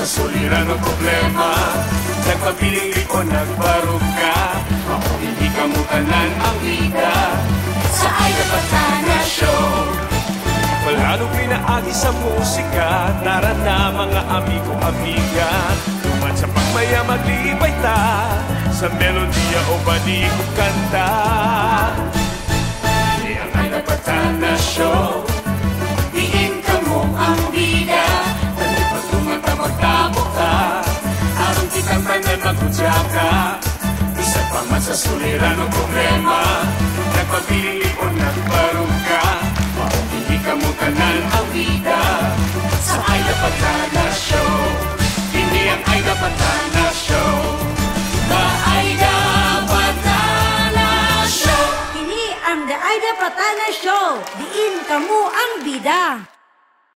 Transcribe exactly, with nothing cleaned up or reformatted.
suliran o problema. Nagpabiling o nagbarog ka, ako hindi kamutanan ang bida sa Aida Patana Show. Palalong pinaagi sa musika, tara na mga amigo-amiga. Tuman sa pagmaya maglibay ta, sa melodiya o balikong kanta. Hindi ang Aida Patana Show, diin ka mo ang bida. Dali pag tumatamo-tamo ka, aron kitang tanan magkudya ka. Isa pa man sa suliran o problema, nagpabili o nagbarong ka, hindi ka mo tanan ang bida sa Aida Patana Show. Hindi ang Aida Patana Show, The Aida Patana Show. Kini ang The Aida Patana Show, diin kamo ang bida.